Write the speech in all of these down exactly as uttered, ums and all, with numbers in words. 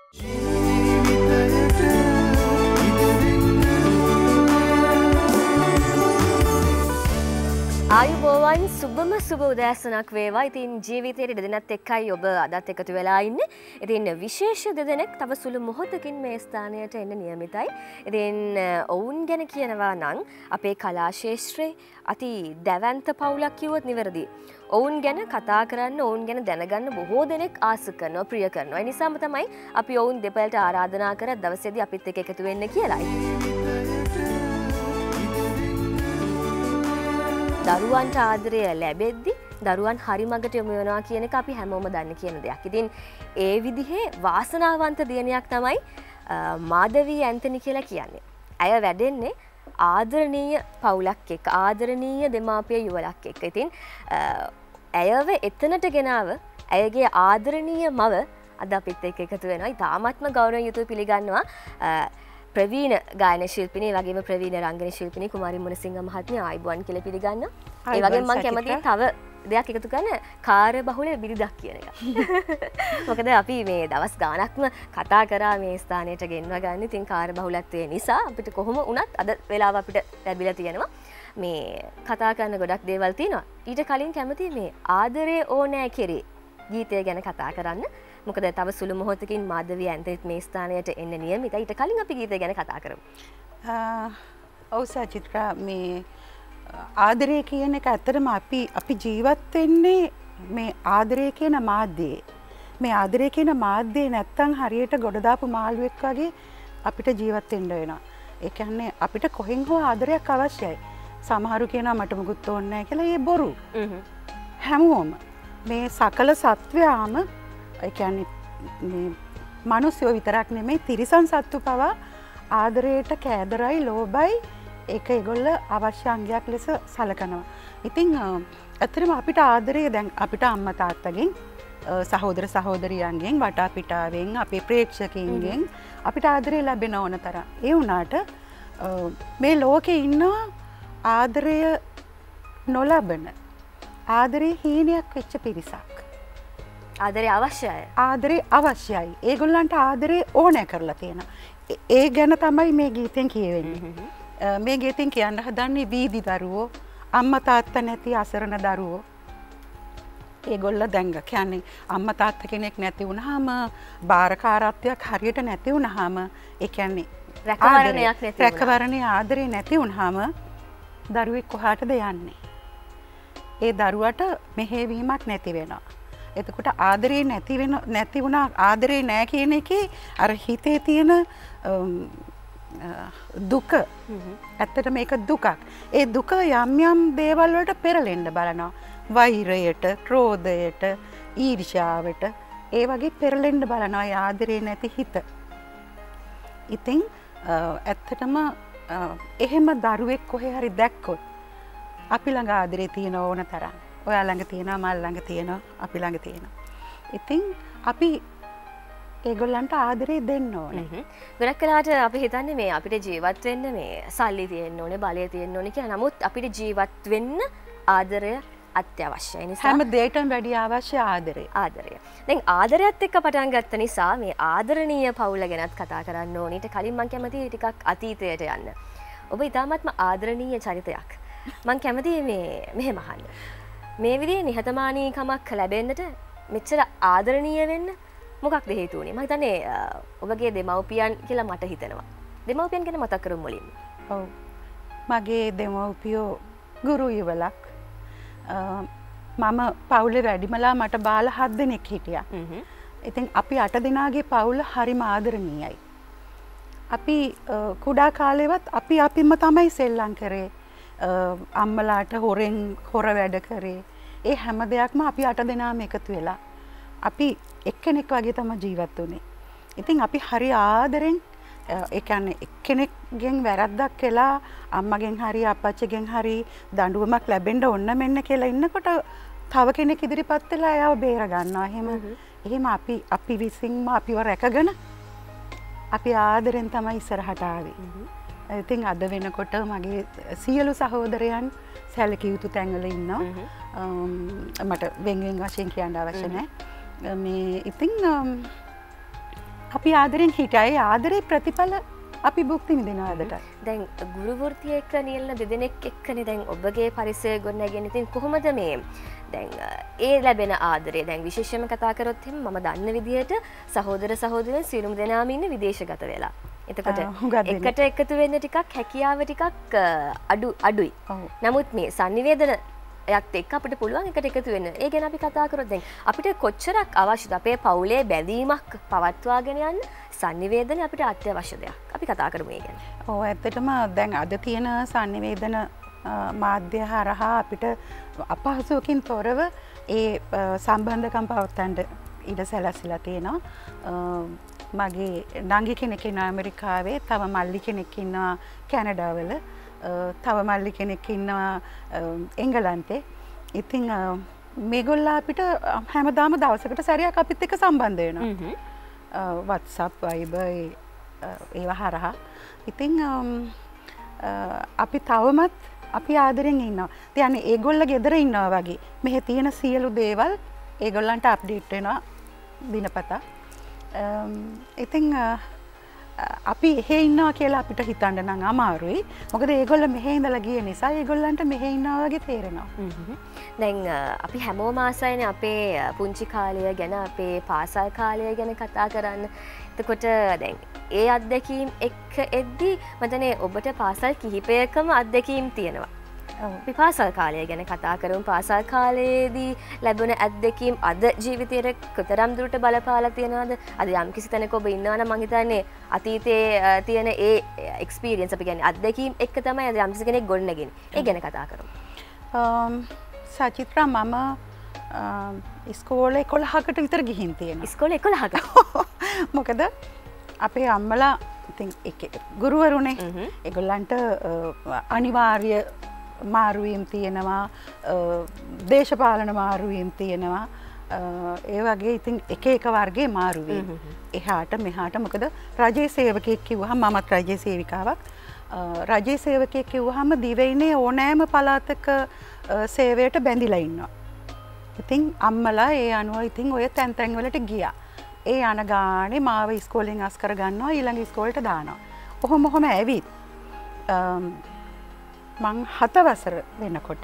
ආයුබෝවන් සුබම සුබ උදෑසනක් වේවා. ඉතින් ජීවිතයේ දෙදෙනත් එක්කයි ඔබ අදත් එකතු වෙලා ඉන්නේ. ඉතින් විශේෂ දෙදෙනෙක් තව සුළු මොහොතකින් මේ ස්ථානයට එන්න නියමිතයි. ඉතින් ඔවුන් ගැන කියනවා නම් අපේ කලා ශාස්ත්‍රයේ අති දැවැන්ත පවුලක් කිව්වොත් නිවැරදි. ඔවුන් ගැන කතා කරන්න, ඔවුන් ගැන දැනගන්න බොහෝ දෙනෙක් ආස කරනවා, ප්‍රිය කරනවා. ඒ නිසාම තමයි අපි ඔවුන් දෙපළට ආරාධනා කර දවසේදී අපිත් එක්ක එකතු වෙන්න කියලායි. දරුවන්ට ආදරය ලැබෙද්දි දරුවන් හරි මගට යොමු වෙනවා කියන එක අපි හැමෝම දන්න කියන දෙයක්. ඉතින් ඒ විදිහේ වාසනාවන්ත දිනයක් තමයි මාධවී ඇන්තනි කියලා කියන්නේ. ඇය වැඩෙන්නේ ආදරණීය පවුලක් එක්ක, ආදරණීය දෙමාපිය යුවලක් එක්ක. ඉතින් ඇයව එතනට ගෙනාව ඇයගේ ආදරණීය මව අද අපිත් එක්ක එකතු වෙනවා. ඉතාමත්ම ගෞරවයෙන් යුතුව පිළිගන්නවා ප්‍රවීණ ගායන ශිල්පිනී වගේම ප්‍රවීණ රංගන ශිල්පිනී කුමාරි මුණසිංහ මහත්මිය ආයුබෝවන් කියලා පිළිගන්නවා. ඒ වගේම මම කැමතියි තව දෙයක් එකතු කරන්න කාර්යබහුල බිරිඳක් කියන එක. මොකද අපි මේ දවස් ගාණක්ම කතා කරා මේ ස්ථානයට ගෙන්ව ගන්න. ඉතින් කාර්යබහුලත්වය නිසා අපිට කොහොම වුණත් අද වෙලාව අපිට ලැබිලා තියෙනවා. මේ කතා කරන්න ගොඩක් දේවල් තියෙනවා. ඊට කලින් කැමතියි මේ ආදරේ ඕනෑ කෙරේ ගීතය ගැන කතා කරන්න. මොකද තව සුළු මොහොතකින් මාධවී ඇන්තනිත් මේ ස්ථානයට එන්න නියමිතයි. ඊට කලින් අපි ගීතය ගැන කතා කරමු. ඔව් සචිත්‍රා, මේ ආදරය කියන එක ඇත්තටම අපි අපි ජීවත් වෙන්නේ මේ ආදරය කියන මාධ්‍යයේ. මේ ආදරය කියන මාධ්‍යයේ නැත්තම් හරියට ගොඩ දාපු මාළුවෙක් වගේ අපිට ජීවත් වෙන්න වෙනවා. ඒ කියන්නේ අපිට කොහෙන් හෝ ආදරයක් අවශ්‍යයි. සමහරු කියනවා මට මුකුත් ඕනේ නැහැ කියලා. ඒ බොරු. හැමෝම මේ සකල සත්වයාම ඒ කියන්නේ මේ මිනිස්සු විතරක් නෙමෙයි තිරිසන් සත්තු පවා ආදරයට කෑදරයි, ලෝභයි, ඒක ඒගොල්ල අවශ්‍ය අංගයක් ලෙස සලකනවා. ඉතින් ඇත්තටම අපිට ආදරය දැන් අපිට අම්මා තාත්තගෙන්, සහෝදර සහෝදරියන්ගෙන්, වටා පිටාවෙන්, අපේ ප්‍රේක්ෂකයින්ගෙන් අපිට ආදරය ලැබෙන ඕන තරම්. ඒ වුණාට මේ ලෝකේ ඉන්න ආදරය නොලබන, ආදරේ හීනයක් වෙච්ච පිරිසක්. ආදරය අවශ්‍යයි. ආදරේ අවශ්‍යයි. ඒගොල්ලන්ට ආදරේ ඕනෑ කරලා තියෙනවා. ඒ ගැන තමයි මේ ගීතෙන් කියවෙන්නේ. මේ ගීතෙන් කියන්න හදන්නේ වීදි දරුවෝ, අම්මා තාත්තා නැති අසරණ දරුවෝ. ඒගොල්ල දැන් කියන්නේ අම්මා තාත්තා කෙනෙක් නැති වුණාම, බාරකාරත්වයක් හරියට නැති වුණාම, ඒ කියන්නේ රැකවරණයක් නැති වුණාම, රැකවරණේ ආදරේ නැති වුණාම දරුවෙක් කොහාටද යන්නේ? ඒ දරුවට මෙහෙවීමක් නැති වෙනවා. එතකොට ආදරේ නැති වෙන නැති වුණා, ආදරේ නැහැ කියන එකේ අර හිතේ තියෙන දුක, ඇත්තට මේක දුකක්. ඒ දුක යම් යම් දේවල් වලට පෙරලෙන්න බලනවා. වෛරයට, ක්‍රෝධයට, ඊර්ෂ්‍යාවට, ඒ වගේ පෙරලෙන්න බලනවා ඒ ආදරේ නැති හිත. ඉතින් ඇත්තටම එහෙම දරුවෙක් කොහේ හරි දැක්කොත් අපි ළඟ ආදරේ තියෙන ඕන තරම්. ඔයා ළඟ තියෙනවා, මල් ළඟ තියෙනවා, අපි ළඟ තියෙනවා. ඉතින් අපි ඒගොල්ලන්ට ආදරේ දෙන්න ඕනේ. ගොඩක් වෙලාවට අපි හිතන්නේ මේ අපිට ජීවත් වෙන්න මේ සල්ලි තියෙන්න ඕනේ, බලය තියෙන්න ඕනේ කියලා. නමුත් අපිට ජීවත් වෙන්න ආදරය අත්‍යවශ්‍යයි. නිසා හැම දෙයකටම වැඩි අවශ්‍ය ආදරය. ආදරය. දැන් ආදරයත් එක්ක පටන් ගත්ත නිසා මේ ආදරණීය පවුල ගැනත් කතා කරන්න ඕනේ. ඊට කලින් මම කැමතියි ටිකක් අතීතයට යන්න. ඔබ ඉතාමත්ම ආදරණීය චරිතයක්. මම කැමතියි මේ මෙහෙම අහන්න. මේ විදිහේ නිහතමානීකමක් ලැබෙන්නට මෙච්චර ආදරණීය වෙන්න මොකක්ද හේතු වුනේ? මම හිතන්නේ ඔබගේ දෙමව්පියන් කියලා මට හිතෙනවා. දෙමව්පියන් ගැන මතක් කරමු මුලින්ම. ඔව්. මගේ දෙමව්පියෝ ගුරු යුවලක්. මම පවුලේ වැඩිමලා මට බාල හත් දෙනෙක් හිටියා. ඉතින් අපි අට දෙනාගේ පවුල හරිම ආදරණීයයි. අපි කුඩා කාලේවත් අපි අපිම තමයි සෙල්ලම් කරේ. අම්මලාට හොරෙන් හොර වැඩ කරේ. ඒ හැම දෙයක්ම අපි අට දෙනාම එකතු වෙලා අපි එක්කෙනෙක් වගේ තමයි ජීවත් වුනේ. ඉතින් අපි හරි ආදරෙන්, ඒ කියන්නේ එක්කෙනෙක්ගෙන් වැරද්දක් කළා අම්මගෙන් හරි අප්පච්චිගෙන් හරි දඬුවමක් ලැබෙන්න ඕන මෙන්න කියලා ඉන්නකොට තව කෙනෙක් ඉදිරිපත් වෙලා එයාව බේර ගන්නවා. එහෙම එහෙම අපි අපි විසින්ම අපිව රැකගෙන අපි ආදරෙන් තමයි ඉස්සරහට ආවේ. ඉතින් අද වෙනකොට මගේ සියලු සහෝදරයන් සැලකිය යුතු තැන්වල ඉන්නවා. මට වෙන් වෙන් වශයෙන් කියන්න අවශ්‍ය නැහැ. මේ ඉතින් අපි ආදරෙන් හිටයි ආදරේ ප්‍රතිඵල අපි භුක්ති විඳිනවා අදට. දැන් ගුරු වෘත්තිය එක්ක නියැලෙන දෙදෙනෙක් එක්කනේ දැන් ඔබගේ පරිසරය ගොඩනැගෙන. ඉතින් කොහොමද මේ දැන් ඒ ලැබෙන ආදරය දැන් විශේෂයෙන්ම කතා කරොත් එහෙනම් මම දන්න විදිහට සහෝදර සහෝදරයන් සියලුම දෙනාම ඉන්නේ විදේශගත වෙලා. එතකොට එකට එකතු වෙන්න ටිකක් හැකියාව ටිකක් අඩු අඩුයි. නමුත් මේ sannivedana යත් එක්ක අපිට පුළුවන් එකට එකතු වෙන්න. ඒ ගැන අපි කතා කරොත් දැන් අපිට කොච්චරක් අවශ්‍යද අපේ පවුලේ බැඳීමක් පවත්වාගෙන යන්න sannivedana අපිට අත්‍යවශ්‍ය දෙයක්. අපි කතා කරමු ඒ ගැන. ඔව් ඇත්තටම දැන් අද තියෙන sannivedana මාධ්‍ය හරහා අපිට අපහසුවකින් තොරව ඒ සම්බන්ධකම් පවත්වන්න ඉඩ සැලසිලා තියෙනවා. මගේ නංගි කෙනෙක් ඉන්නවා ඇමරිකාවේ, තව මල්ලි කෙනෙක් ඉන්නවා කැනඩාවල, තව මල්ලි කෙනෙක් ඉන්නවා එංගලන්තේ. ඉතින් මේගොල්ලා අපිට හැමදාම දවසකට සැරයක් අපිත් එක්ක සම්බන්ධ වෙනවා. WhatsApp, Viber ඒවා හරහා. ඉතින් අපි තවමත් අපි ආදරෙන් ඉන්නවා. කියන්නේ ඒගොල්ල ගෙදර ඉන්නවා වගේ. මෙහි තියෙන සියලු දේවල් ඒගොල්ලන්ට අප්ඩේට් වෙනවා දිනපතා. ඉතින් අපි එහෙ ඉන්නවා කියලා අපිට හිතන්න නම් අමාරුයි. මොකද ඒගොල්ල මෙහෙ ඉඳලා ගිය නිසා ඒගොල්ලන්ට මෙහෙ ඉන්නවා වගේ තේරෙනවා. දැන් අපි හැමෝම ආසයිනේ අපේ පුංචි කාලය ගැන, අපේ පාසල් කාලය ගැන කතා කරන්න. එතකොට දැන් ඒ අත්දැකීම් එක්ක එද්දි මතනේ ඔබට පාසල් කිහිපයකම අත්දැකීම් තියෙනවා. අපි පාසල් කාලය ගැන කතා කරමු. පාසල් කාලයේදී ලැබුණ අත්දැකීම් අද ජීවිතයට කොතරම් දුරට බලපාලා තියෙනවද? අද යම් කිසි තැනක ඔබ ඉන්නවා නම් මං හිතන්නේ අතීතයේ තියෙන ඒ එක්ස්පීරියන්ස් අපි කියන්නේ අත්දැකීම් එක්ක තමයි අද යම් කිසි කෙනෙක් ගොඩනගන්නේ. ඒ ගැන කතා කරමු. සචිත්‍රා මම ඉස්කෝලේ එකොළහකට විතර ගිහින් තියෙනවා. ඉස්කෝලේ එකොළහක. මොකද අපේ අම්මලා ඉතින් එක ගුරුවරුනේ ඒගොල්ලන්ට අනිවාර්ය මාරුවීම් තියෙනවා, දේශපාලන මාරුවීම් තියෙනවා, ඒ වගේ ඉතින් එක එක වර්ගයේ මාරුවීම්. එහාට මෙහාට මොකද රජයේ සේවකයෙක් කිව්වහම මමත් රජයේ සේවිකාවක්. රජයේ සේවකයෙක් කිව්වහම දිවයිනේ ඕනෑම පළාතක සේවයට බැඳිලා ඉන්නවා. ඉතින් අම්මලා ඒ අනුව ඉතින් ඔය තැන් තැන් වලට ගියා. ඒ යන ගානේ මාව ඉස්කෝලෙන් අස් කර ගන්නවා, ඊළඟ ඉස්කෝලේට දානවා. කොහොම කොහොම ඇවිත් මං හත වසර වෙනකොට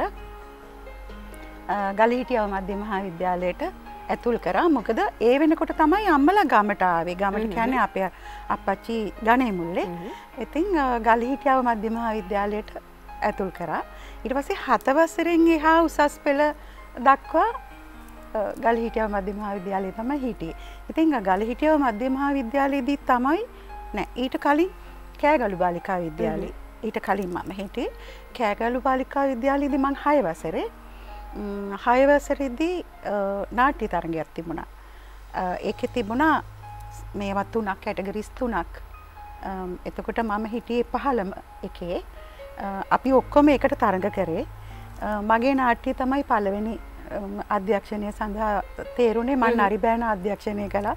ගලීටියව මධ්‍ය මහාවිද්‍යාලයට ඇතුල් කරා. මොකද ඒ වෙනකොට තමයි අම්මලා ගමට ආවේ. ගමට කියන්නේ අපේ අප්පච්චි ගණේ මුල්ලේ. ඉතින් ගලීටියව මධ්‍ය මහාවිද්‍යාලයට ඇතුල් කරා. ඊට පස්සේ හත වසරෙන් එහා උසස් පෙළ දක්වා ගලහිටියව මධ්‍ය මහාවිද්‍යාලයේ තමයි හිටියේ. ඉතින් ගලහිටියව මධ්‍ය මහාවිද්‍යාලයේදී තමයි නෑ ඊට කලින් කෑගලු බාලිකා විද්‍යාලයේ ඊට කලින් මම හිටියේ කෑගලු බාලිකා විද්‍යාලයේදී මං හය වසරේ හය වසරේදී නාට්‍ය තරගයක් තිබුණා. ඒකේ තිබුණා මේවා තුනක් කැටගරිස් තුනක්. එතකොට මම හිටියේ පහළම එකේ. අපි ඔක්කොම එකට තරඟ කරේ. මගේ නාට්‍ය තමයි පළවෙනි අධ්‍යක්ෂණය සඳහා තේරුණේ. මම නරිබෑන අධ්‍යක්ෂණය කළා.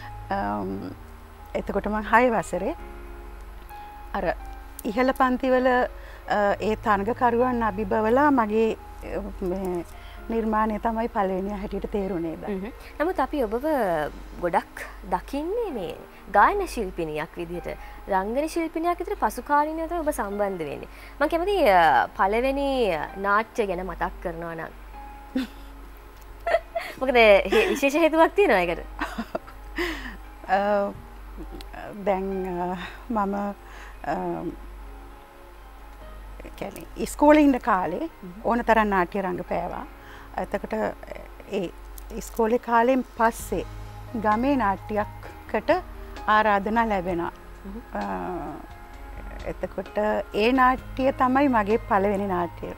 එතකොට මම හය වසරේ අර ඉහළ පන්තිවල ඒ තරඟකරුවන් අභිබවලා මගේ නිර්මාණය තමයි පළවෙනි හැටියට තේරුණේ. නමුත් අපි ඔබව ගොඩක් දකින්නේ මේ ගායන ශිල්පිනියක් විදිහට. රංගන ශිල්පිනියක් විදිහට පසු කාලීනව තමයි ඔබ සම්බන්ධ වෙන්නේ. මම කැමති පළවෙනි නාට්‍ය ගැන මතක් කරනවා නම්. මොකද විශේෂ හේතුවක් තියෙනවා ඒකට? දැන් මම කියන්නේ ඉස්කෝලේ ඉන්න කාලේ ඕන තරම් නාට්‍ය රංගපෑවා. එතකොට ඒ ඉස්කෝලේ කාලෙන් පස්සේ ගමේ නාට්‍යයකට ආරාධනා ලැබෙනවා. එතකොට ඒ නාට්‍ය තමයි මගේ පළවෙනි නාට්‍යය.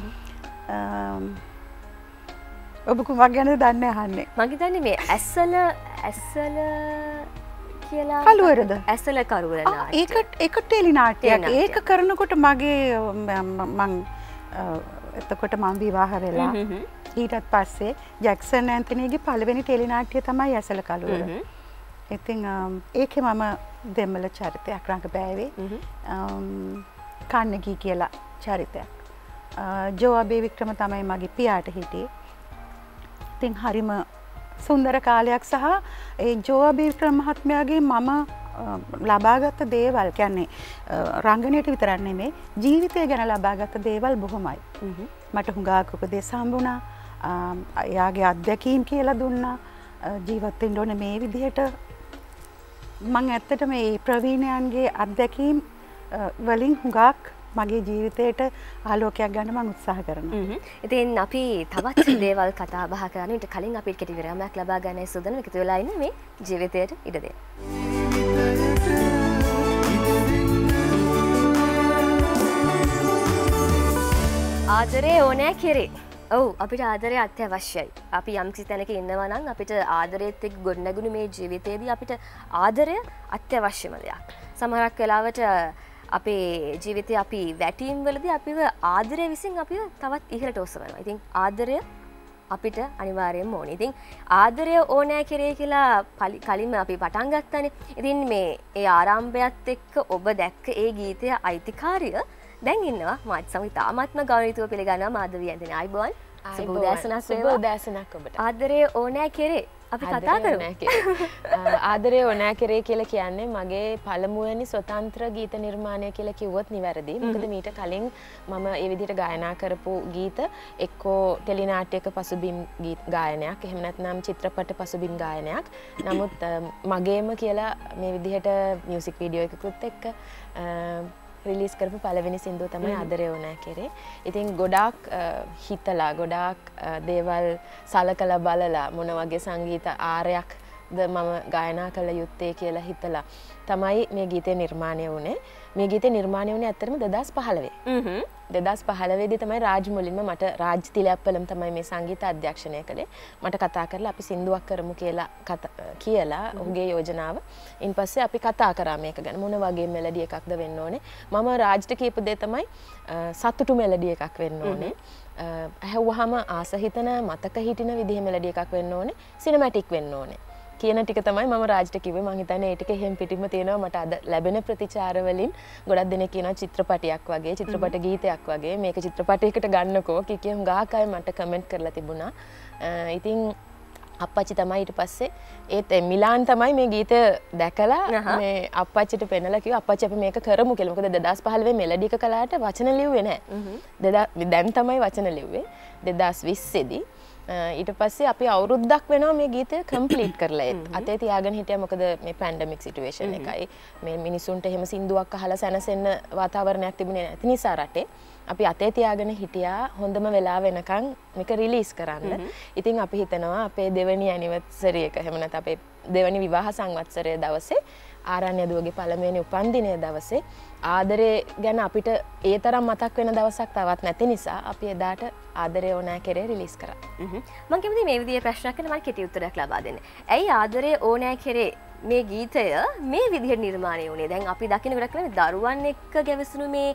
ඔබ කුමක් ගැනද දන්නේ අහන්නේ? මම හිතන්නේ මේ ඇස්සල ඇස්සල කියලා කළුවරද? ඇස්සල කරුවර නාට්‍ය. ඒක ඒක ටෙලි නාට්‍යයක්. ඒක කරනකොට මගේ මං එතකොට මම විවාහ වෙලා ඊටත් පස්සේ ජැක්සන් ඇන්තනීගේ පළවෙනි ටෙලි නාට්‍ය තමයි ඇස්සල කළුවර. ඉතින් ඒකේ මම දෙමළ චරිතයක් රඟපෑවේ. කන්නගී කියලා චරිතයක්. ජෝ අබේ වික්‍රම තමයි මගේ පියාට හිටියේ. ඉතින් හරිම සුන්දර කාලයක් සහ ඒ ජෝවා බික්‍රම මහත්මයාගේ මම ලබාගත්ත දේවල් කියන්නේ රංගනයට විතරක් නෙමෙයි ජීවිතය ගැන ලබාගත්ත දේවල් බොහොමයි. මට හුඟක් උපදෙස් හම්බුණා. එයාගේ අත්දැකීම් කියලා දුන්නා. ජීවත් වෙන්න ඕනේ මේ විදිහට. මම ඇත්තටම මේ ප්‍රවීණයන්ගේ අත්දැකීම් වලින් හුඟක් මගේ ජීවිතයට ආලෝකයක් ගන්න මම උත්සාහ කරනවා. ඉතින් අපි තවත් දේවල් කතා බහ කරන්න ඊට කලින් අපි කෙටි විරාමයක් ලබා ගන්නයි සූදානම්. එකතු වෙලා ඉන්නේ මේ ජීවිතයට ඉඩ දෙන්න. ආදරේ ඕනෑ කෙරේ. ඔව් අපිට ආදරය අත්‍යවශ්‍යයි. අපි යම් කිසි තැනක ඉන්නවා නම් අපිට ආදරයත් එක්ක ගොඩනැගුණු මේ ජීවිතයේදී අපිට ආදරය අත්‍යවශ්‍යම දෙයක්. සමහරක් වෙලාවට අපේ ජීවිතේ අපි වැටීම් වලදී අපිව ආදරය විසින් අපිව තවත් ඉහළට ඔසවනවා. ඉතින් ආදරය අපිට අනිවාර්යයෙන්ම ඕනේ. ඉතින් ආදරය ඕනෑ කෙරේ කියලා කලින්ම අපි පටන් ගත්තානේ. ඉතින් මේ ඒ ආරම්භයත් එක්ක ඔබ දැක්ක ඒ ගීතයේ අයිතිකාරිය දැන් ඉන්නවා මාත් සමග තාමත්ම ගෞරවීතුව පිළිගන්නවා මාධවී ඇන්තනි. ආයිබෝන්. සුබ උදෑසනක් සුබ උදෑසනක් ඔබට. ආදරය ඕනෑ කෙරේ අපි කතා කරමු. ආදරය ඕනෑ කෙරේ කියලා කියන්නේ මගේ පළමුවෙනි ස්වතන්ත්‍ර ගීත නිර්මාණය කියලා කිව්වොත් නිවැරදි. මොකද මීට කලින් මම ඒ විදිහට ගායනා කරපු ගීත එක්කෝ ටෙලිනාට්‍යයක පසුබිම් ගීත ගායනයක් එහෙම නැත්නම් චිත්‍රපට පසුබිම් ගායනයක්. නමුත් මගේම කියලා මේ විදිහට මියුසික් වීඩියෝ එකකුත් එක්ක රිලීස් කරපු පළවෙනි සින්දුව තමයි ආදරය ඕනෑ කෙරේ. ඉතින් ගොඩාක් හිතලා ගොඩාක් දේවල් සලකලා බලලා මොන වගේ සංගීත ආරයක්ද මම ගායනා කළ යුත්තේ කියලා හිතලා තමයි මේ ගීතය නිර්මාණය වුණේ. මේ ගීතය නිර්මාණය වුණේ ඇත්තටම දෙදාස් පහළොව. හ්ම්. දෙදාස් පහළොව දී තමයි රාජ් මුලින්ම මට රාජ් තිලප්පලම් තමයි මේ සංගීත අධ්‍යක්ෂණය කළේ. මට කතා කරලා අපි සින්දුවක් කරමු කියලා කියලා ඔහුගේ යෝජනාව. ඉන්පස්සේ අපි කතා කරා මේක ගැන මොන වගේ මෙලඩි එකක්ද වෙන්න ඕනේ. මම රාජ්ට කියපු දේ තමයි සතුටු මෙලඩි එකක් වෙන්න ඕනේ. ඇහුවාම ආස හිතන මතක හිටින විදිහේ මෙලඩි එකක් වෙන්න ඕනේ. සිනමැටික් වෙන්න ඕනේ. කියන ටික තමයි මම රාජ්ට කිව්වේ. මම හිතන්නේ ඒ ටික එහෙම් පිටින්ම තියෙනවා. මට අද ලැබෙන ප්‍රතිචාර වලින් ගොඩක් දෙනෙක් කියනවා චිත්‍රපටයක් වගේ චිත්‍රපට ගීතයක් වගේ මේක චිත්‍රපටයකට ගන්නකෝ කිය කිය හුඟක් අය මට කමෙන්ට් කරලා තිබුණා. ඉතින් අප්පච්චි තමයි ඊට පස්සේ ඒත් මිලාන් තමයි මේ ගීතය දැකලා මේ අප්පච්චිට පෙන්නලා කිව්වා අප්පච්චි අපි මේක කරමු කියලා. මොකද දෙදාස් පහළොව මෙලඩි එක කලාට වචන ලිව්වේ නැහැ. දැන් තමයි වචන ලිව්වේ. දෙදාස් විස්ස දී ඊට පස්සේ අපි අවුරුද්දක් වෙනවා මේ ගීතය කම්ප්ලීට් කරලා ඒත් අතේ තියාගෙන හිටියා. මොකද මේ පැන්ඩමික් සිටුේෂන් එකයි මේ මිනිසුන්ට එහෙම සින්දුවක් අහලා සැනසෙන්න වාතාවරණයක් තිබුණේ නැති නිසා රටේ අපි අතේ තියාගෙන හිටියා හොඳම වෙලාව වෙනකන් මේක රිලීස් කරන්න. ඉතින් අපි හිතනවා අපේ දෙවෙනි ඇනිවර්සරි එක එහෙම නැත්නම් අපේ දෙවෙනි විවාහ සංවත්සරය දවසේ ආරණ්‍ය දුවගේ පළමුවෙනි උපන්දිනය දවසේ ආදරේ ගැන අපිට ඒ තරම් මතක් වෙන දවසක් තවත් නැති නිසා අපි එදාට ආදරේ ඕනෑ කෙරේ රිලීස් කරා. මම කැමති මේ විදිහේ ප්‍රශ්නයක් කරන්න මම කෙටි උත්තරයක් ලබා දෙන්න. ඇයි ආදරේ ඕනෑ කෙරේ මේ ගීතය මේ විදිහට නිර්මාණය වුණේ? දැන් අපි දකින්න ගොඩක් වෙලාවට දරුවන් එක්ක ගැවසුණු මේ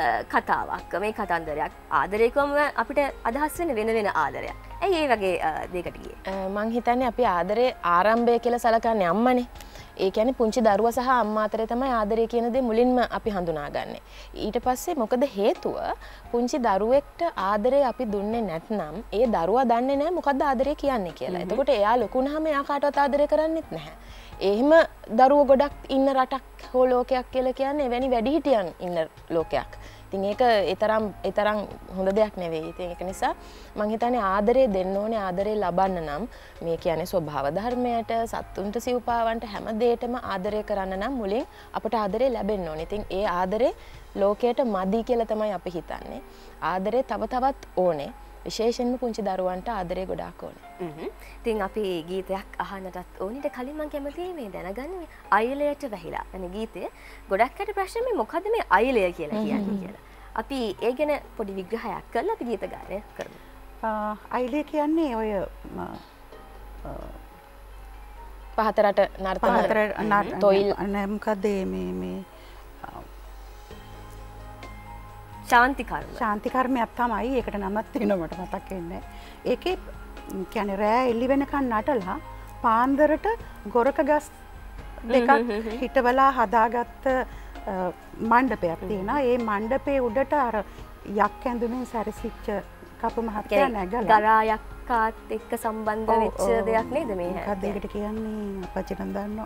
කතාවක් මේ කතන්දරයක් ආදරේකම අපිට අදහස් වෙන වෙන වෙන ආදරයක්. ඇයි ඒ වගේ දෙයකට ගියේ? මං හිතන්නේ අපි ආදරේ ආරම්භය කියලා සලකන්නේ අම්මනේ. ඒ කියන්නේ පුංචි දරුවා සහ අම්මා අතරේ තමයි ආදරය කියන දේ මුලින්ම අපි හඳුනාගන්නේ. ඊට පස්සේ මොකද හේතුව පුංචි දරුවෙක්ට ආදරය අපි දුන්නේ නැත්නම් ඒ දරුවා දන්නේ නැහැ මොකද්ද ආදරය කියන්නේ කියලා. එතකොට එයා ලොකු වුණාම එයා කාටවත් ආදරය කරන්නෙත් නැහැ. එහෙම දරුවෝ ගොඩක් ඉන්න රටක් හෝ ලෝකයක් කියලා කියන්නේ එවැනි වැඩිහිටියන් ඉන්න ලෝකයක්. ඉතින් ඒක ඒ තරම් ඒ තරම් හොඳ දෙයක් නෙවෙයි. ඉතින් ඒක නිසා මම හිතන්නේ ආදරය දෙන්න ඕනේ. ආදරය ලබන්න නම් මේ කියන්නේ ස්වභාව ධර්මයට, සත්තුන්ට සිව්පාවන්ට හැම දෙයකටම ආදරය කරන්න නම් මුලින් අපට ආදරය ලැබෙන්න ඕනේ. ඉතින් ඒ ආදරේ ලෝකයට මදි කියලා තමයි අපි හිතන්නේ. ආදරේ තව තවත් ඕනේ. විශේෂයෙන්ම පුංචි දරුවන්ට ආදරේ ගොඩාක් ඕනේ. ඉතින් අපි ගීතයක් අහන්නටත් ඕනේ. ඊට කලින් මම කැමතියි මේ දැනගන්න මේ අයලයට වැහිලා යන ගීතය. ගොඩක් අයට ප්‍රශ්න මේ මොකද්ද මේ අයලය කියලා කියන්නේ කියලා. අපි ඒ ගැන පොඩි විග්‍රහයක් කරලා අපි ගීත ගායනය කරමු. අයලය කියන්නේ ඔය පහතරට නර්තන පහතර තොයිල් මොකද මේ මේ ශාන්ති කර්ම. ශාන්ති කර්මයක් තමයි. ඒකට නමක් තියෙනවා මට මතක් වෙන්නේ. ඒකේ කියන්නේ රෑ එළි වෙනකන් නටලා පාන්දරට ගොරක ගස් දෙකක් හිටවලා හදාගත්ත මණ්ඩපයක් තියෙනවා. ඒ මණ්ඩපේ උඩට අර යක් ඇඳුමින් සැරසිච්ච කපු මහත්තයා නැගලා ගරායක් කාත් එක්ක සම්බන්ධ වෙච්ච දෙයක් නේද මේ හැ? මොකක්ද ඒකට කියන්නේ අපච්චි නම් දන්නවා.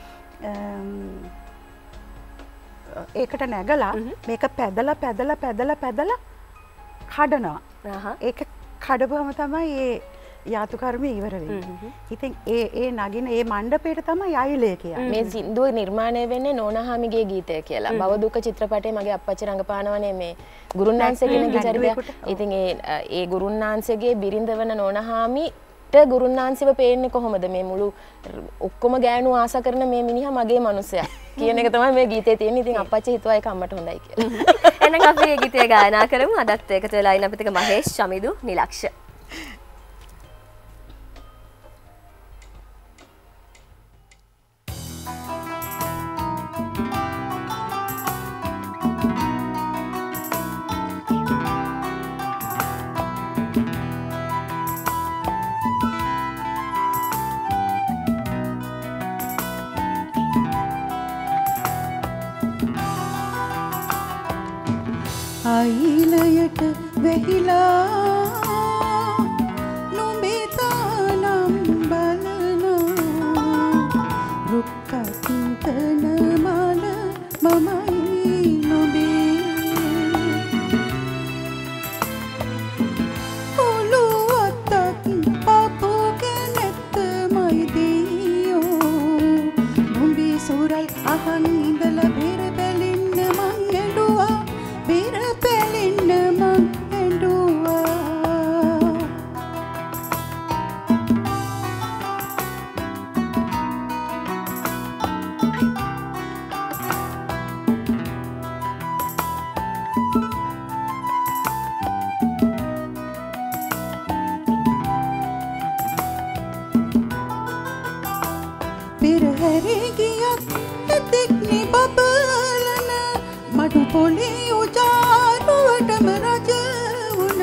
ඒකට නැගලා මේක පැදලා පැදලා පැදලා පැදලා කඩනවා. ඒක කඩපුවම තමයි ඒ යාතු කර්මය ඉවර වෙන්නේ. ඉතින් ඒ ඒ නගින ඒ මණ්ඩපයට තමයි අයිලේ කියන්නේ. මේ සින්දුව නිර්මාණය වෙන්නේ නෝනහාමිගේ ගීතය කියලා. බව දුක චිත්‍රපටයේ මගේ අප්පච්චි රංගපානවනේ මේ ගුරුන්නාන්සේ කියන චරිතය. ඉතින් ඒ ඒ ගුරුන්නාන්සේගේ බිරිඳ වන නෝනහාමිට ගුරුන්නාන්සේව පේන්නේ කොහොමද? මේ මුළු ඔක්කොම ගෑනු ආස කරන මේ මිනිහා මගේ මනුස්සයා කියන එක තමයි මේ ගීතේ තියෙන්නේ. ඉතින් අප්පච්චි හිතුවා ඒක අම්මට හොඳයි කියලා. එහෙනම් අපි මේ ගීතය ගායනා කරමු. අදත් ඒකට වෙලා ඉන්න අපිට මහේෂ්, චමිදු, නිලක්ෂ. අයිලයට වෙහිලා නොබේතානම් බලනා රුක්කතුතන මල මමයි නොබේ ඔළුවත්තක් පපුගෙන නැත්තමයි දියෝ නොබේ සුරල් අහන් ඉඳලා බෙර බැලින්න මං ඇඬුවා බෙර පැලින්න මං ඇඬුවා පෙරහැරේ ගියත් ඇතෙක්නි බබලන මඩු පොලේ උජාරුවටම රජ වුණ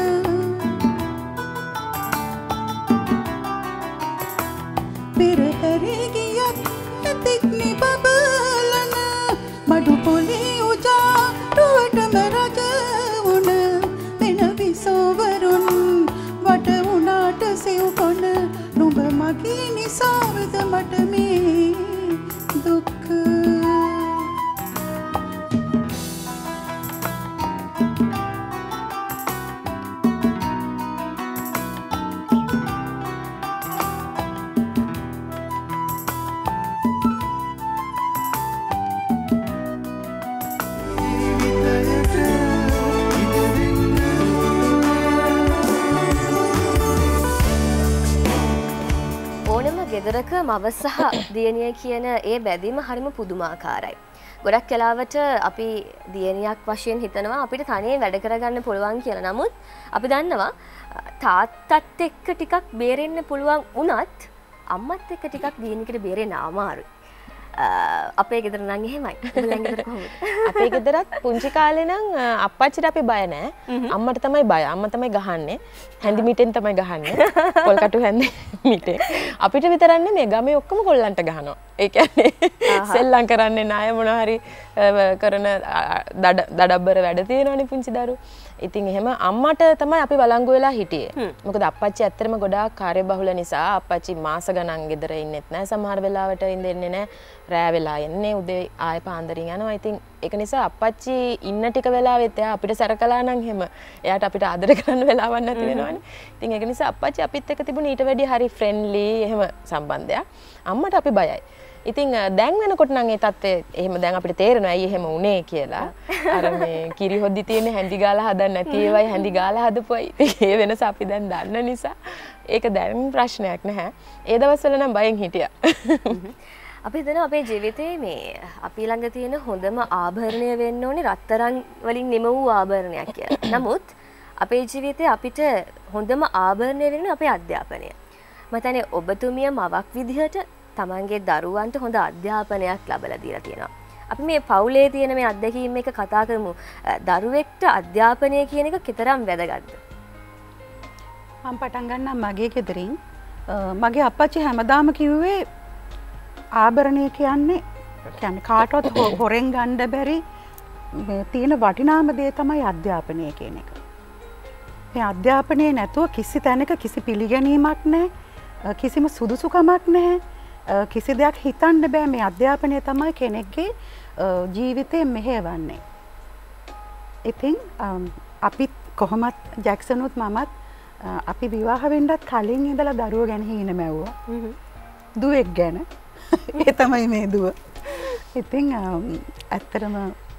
පෙරහැරේ ගියත් ඇතෙක්නි බබලන මඩු පොලේ උජාරුවටම රජ වුණ වෙන විසෝවරුන් වට වුණාට සිව් කොන නුඹ මගේ නිසාවද මට මේ දුක ගෙදරක මව සහ දියණිය කියන ඒ බැඳීම හරිම පුදුමාකාරයි. ගොඩක් වෙලාවට අපි දියණියක් වශයෙන් හිතනවා අපිට තනියෙන් වැඩ කරගන්න පුළුවන් කියලා. නමුත් අපි දන්නවා තාත්තත් එක්ක ටිකක් බේරෙන්න පුළුවන් වුණත් අම්මත් එක්ක ටිකක් දියණියකට බේරෙන්න අමාරුයි. අපේ ගෙදර නම් එහෙමයි. ඔයාලගේ ගෙදර කොහොමද? අපේ ගෙදරත් පුංචි කාලේ නම් අප්පච්චිට අපි බය නෑ. අම්මට තමයි බය. අම්මා තමයි ගහන්නේ. හැන්දි මිටෙන් තමයි ගහන්නේ. පොල් කටු හැන්දි මිටෙන්. අපිට විතරක් නෙමෙයි ගමේ ඔක්කොම කොල්ලන්ට ගහනවා. ඒ කියන්නේ සෙල්ලම් කරන්නේ ණය මොන හරි කරන දඩබ්බර වැඩ තියෙනවනේ පුංචි දරුවෝ. ඉතින් එහෙම අම්මට තමයි අපි වළංගු වෙලා හිටියේ. මොකද අප්පච්චි ඇත්තටම ගොඩාක් කාර්යබහුල නිසා අප්පච්චි මාස ගණන් ගෙදර ඉන්නෙත් නැහැ. සමහර වෙලාවට ඉඳෙන්නේ නැහැ. රෑ වෙලා එන්නේ උදේ ආයෙ පාන්දරින් යනවා. ඉතින් ඒක නිසා අප්පච්චි ඉන්න ටික වෙලාවෙත් එයා අපිට සැරකලා නම් එහෙම එයාට අපිට ආදර කරන්න වෙලාවක් නැති වෙනවනේ. ඉතින් ඒක නිසා අප්පච්චි අපිත් එක්ක තිබුණ ඊට වැඩිය හරි ෆ්‍රෙන්ඩ්ලි එහෙම සම්බන්ධයක්. අම්මට අපි බයයි. ඉතින් දැන් වෙනකොට නම් ඒ තත්ත්වය එහෙම දැන් අපිට තේරෙනවා ඇයි එහෙම වුනේ කියලා. අර මේ කිරි හොද්දි තියෙන හැඳි ගාලා හදන්න නැති ඒවයි හැඳි ගාලා හදපුවයි. ඒ වෙනස අපි දැන් දන්න නිසා ඒක දැන් ප්‍රශ්නයක් නැහැ. ඒ දවස්වල නම් බයෙන් හිටියා. අපි හිතනවා අපේ ජීවිතේ මේ අපි ළඟ තියෙන හොඳම ආභරණය වෙන්න ඕනේ රත්තරන් වලින් නිම වූ ආභරණයක් කියලා. නමුත් අපේ ජීවිතේ අපිට හොඳම ආභරණය වෙන්නේ අපේ අධ්‍යාපනය. මම හිතන්නේ ඔබතුමිය මවක් විදිහට තමන්ගේ දරුවන්ට හොඳ අධ්‍යාපනයක් ලබලා දීලා තියෙනවා. අපි මේ පවුලේ තියෙන මේ අත්දැකීම් එක කතා කරමු. දරුවෙක්ට අධ්‍යාපනය කියන එක කතරම් වැදගත්ද? මම පටන් ගන්නම් මගේ ගෙදරින්. මගේ අප්පච්චි හැමදාම කිව්වේ ආභරණය කියන්නේ කියන්නේ කාටවත් හොරෙන් ගන්න බැරි මේ තියෙන වටිනාම දේ තමයි අධ්‍යාපනය කියන එක. මේ අධ්‍යාපනයේ නැතුව කිසි තැනක කිසි පිළිගැනීමක් නැහැ, කිසිම සුදුසුකමක් නැහැ, කිසි දෙයක් හිතන්න බෑ. මේ අධ්‍යාපනය තමයි කෙනෙක්ගේ ජීවිතය මෙහෙවන්නේ. ඉතින් අපිත් කොහොමත් ජැක්සනුත් මමත් අපි විවාහ වෙන්නත් කලින් ඉඳලා දරුවෝ ගැන හීන මැව්වා. දුවෙක් ගැන. ඒ තමයි මේ දුව. ඉතින් ඇත්තටම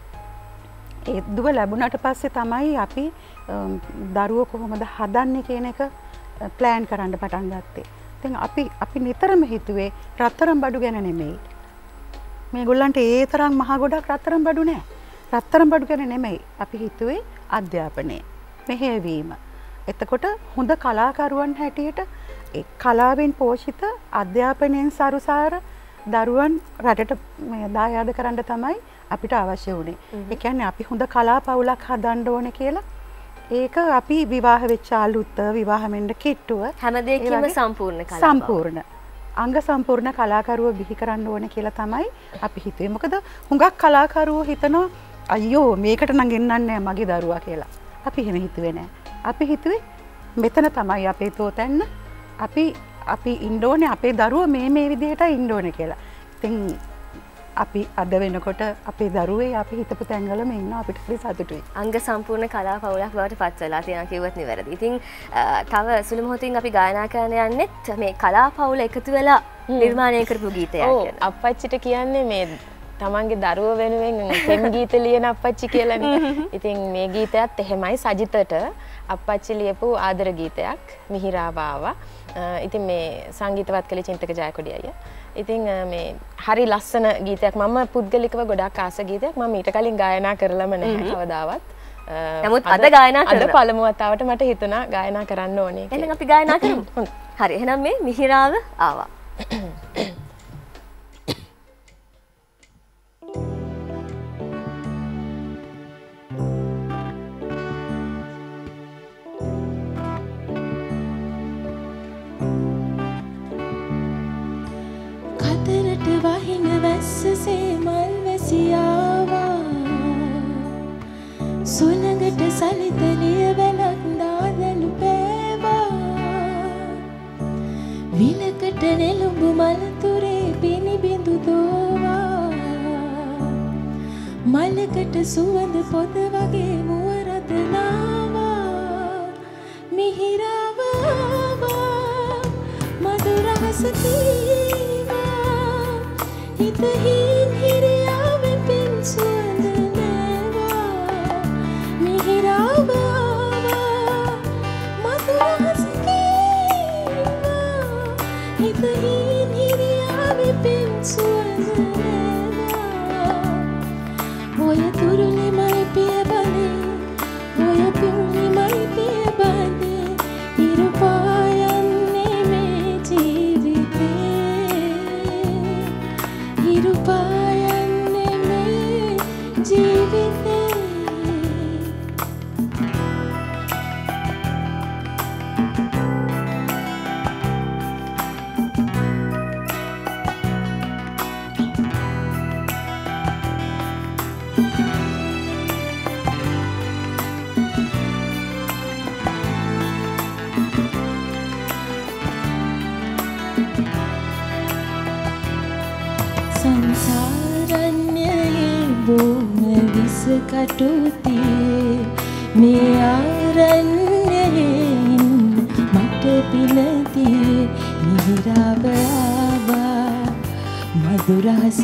ඒ දුව ලැබුණට පස්සේ තමයි අපි දරුවෝ කොහොමද හදන්නේ කියන එක ප්ලෑන් කරන්න පටන් ගත්තේ. ඉතින් අපි අපි නිතරම හිතුවේ රත්තරන් බඩු ගැන නෙමෙයි. මේගොල්ලන්ට ඒ තරම් මහ ගොඩක් රත්තරන් බඩු නෑ. රත්තරන් බඩු ගැන නෙමෙයි. අපි හිතුවේ අධ්‍යාපනය, මෙහෙයවීම. එතකොට හොඳ කලාකරුවන් හැටියට ඒ කලාවෙන් පෝෂිත අධ්‍යාපනයෙන් සරුසාර දරුවන් රටට දායාද කරන්න තමයි අපිට අවශ්‍ය වුණේ. ඒ කියන්නේ අපි හොඳ කලා පවුලක් හදන්න ඕනේ කියලා ඒක අපි විවාහ වෙච්ච අලුත් විවාහ වෙන්න කිට්ටුව හැම දෙයකින්ම සම්පූර්ණ කලාව. සම්පූර්ණ අංග සම්පූර්ණ කලාකරුවෝ බිහි කරන්න ඕනේ කියලා තමයි අපි හිතුවේ. මොකද හුඟක් කලාකරුවෝ හිතනවා අයියෝ මේකට නම් ගෙන්නන්නේ නැහැ මගේ දරුවා කියලා. අපි එහෙම හිතුවේ නැහැ. අපි හිතුවේ මෙතන තමයි අපේ තෝතැන්න. අපි අපි ඉන්න ඕනේ අපේ දරුවෝ මේ මේ විදිහට ඉන්න ඕනේ කියලා. ඉතින් අපි අද වෙනකොට අපේ දරුවේ අපි හිතපු තැන්වලම ඉන්න අපිට හරි සතුටුයි. අංග සම්පූර්ණ කලා පවුලක් බවට පත් වෙලා තියෙනවා කිව්වත් නිවැරදි. ඉතින් තව සුළු මොහොතින් අපි ගායනා කරන්න යන්නෙත් මේ කලා පවුල එකතු වෙලා නිර්මාණය කරපු ගීතයක්. ඔව් අප්පච්චිට කියන්නේ මේ තමන්ගේ දරුව වෙනුවෙන් පෙම් ගීත ලියන අප්පච්චි කියලානේ. ඉතින් මේ ගීතයත් එහෙමයි සජිතට අප්පච්චි ලියපු ආදර ගීතයක් මිහිරාව ආවා. ඉතින් මේ සංගීතවත් කළේ චින්තක ජයකොඩි අයියා. ඉතින් මේ හරි ලස්සන ගීතයක්. මම පුද්ගලිකව ගොඩක් ආස ගීතයක්. මම ඊට කලින් ගායනා කරලම නැහැ කවදාවත්. නමුත් අද ගායනා කරනවා. අද පළමු වතාවට මට හිතුණා ගායනා කරන්න ඕනේ කියලා. එහෙනම් අපි ගායනා කරමු. හරි. එහෙනම් මේ මිහිරාව ආවා. වහින වැස්සසේ මල් වැසියාවා සුළඟට සලිත ලියවැලක් දාදලු පෑවා විලකට නෙළුඹු මලතුරේ පිණිබිඳු දෝවා මලකට සුවඳ පොද වගේ මුව රදනාවා මිහිරාව ආවා මధుරහස හිත හින් හිරියාවෙන් පින් සුවඳ නෑවා මිහිරාව ආවා මధుරහස කීවා හිත හින් හිරියාවෙන් පින් සුවඳ නෑවා ඔය තුරුලි මයි පිය බඳේ ඔය පිරුලි මයි පිය බඳේ ඉරු පායන්නේ මේ ජීවිතේ ඉරු පායන්නේ මේ ජීවිතේ සංසාරණ්‍යයේ බොම විස කටුතියේ මේ ආරණ්‍යයෙන් මට පිනතියේ මිහිරාව ආවා මధుරහස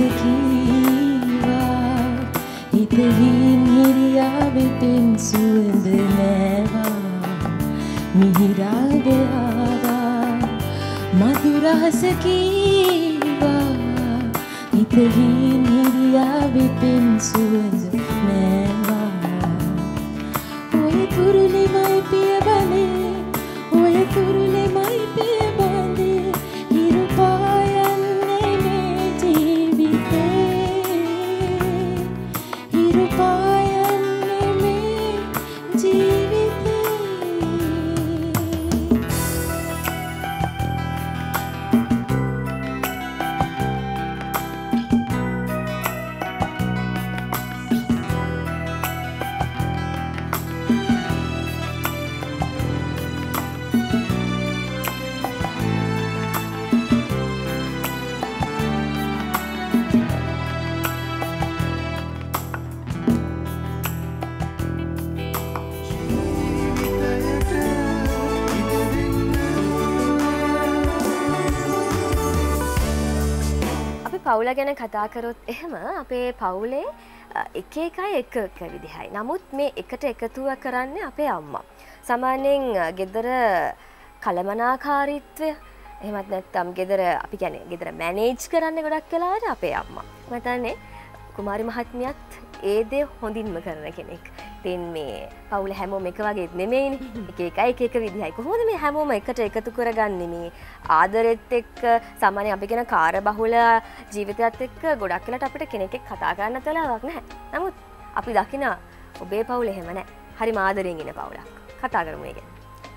කීවා හිත හින් හිරියාවෙ පින් සුවඳ නෑවා මිහිරාව ආවා මధుරහස කීවා හිත හින් හිරියාවෙ පින් සුවඳ නෑවා ඔය තුරුලි මයි පිය බඳේ ඔය තුරුලි මයි පිය බඳේ ඉරු පායන්නේ මේ ජීවිතේ ඉරු පායන්නේ මේ ජීවිතේ පවුල ගැන කතා කරොත් එහෙම අපේ පවුලේ එක එකයි එක එක විදිහයි. නමුත් මේ එකට එකතුව කරන්නේ අපේ අම්මා. සාමාන්‍යයෙන් ගෙදර කලමනාකාරීත්වය එහෙමත් නැත්නම් ගෙදර අපි කියන්නේ ගෙදර මැනේජ් කරන්න ගොඩක් වෙලාවට අපේ අම්මා. මම හිතන්නේ කුමාරි මහත්මියත් ඒ දේ හොඳින්ම කරන කෙනෙක්. ඉතින් මේ පවුල හැමෝම එක වගේ නෙමෙයිනේ. එක එකයි එක එක විදිහයි. කොහොමද මේ හැමෝම එකට එකතු කරගන්නේ මේ ආදරෙත් එක්ක සාමාන්‍ය අපි කියන කාර්යබහුල ජීවිතයත් එක්ක ගොඩක් වෙලාට අපිට කෙනෙක් එක්ක කතා කරන්න තලාවක් නැහැ. නමුත් අපි දකින ඔබේ පවුල එහෙම නැහැ. හරිම ආදරෙන් ඉන්න පවුලක්. කතා කරමු ඒක.